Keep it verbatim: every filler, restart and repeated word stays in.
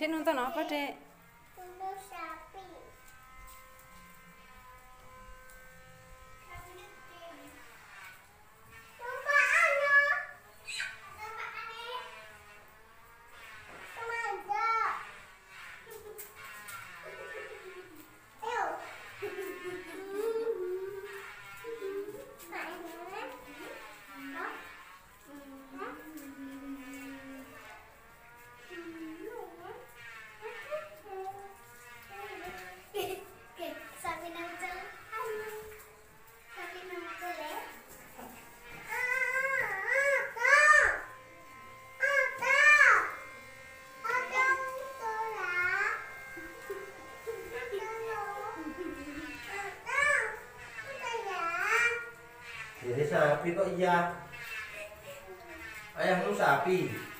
Dek nonton apa, Dek? Nonton sapi. Coba ano? Coba ane. Kemana? Ayo. Sabi ng tol. Sabi ng tol eh. Ah, ata. Ata. Ata tol ah. Ata. Ata ya. Jadi sapi kok iya? Ayahmu sapi.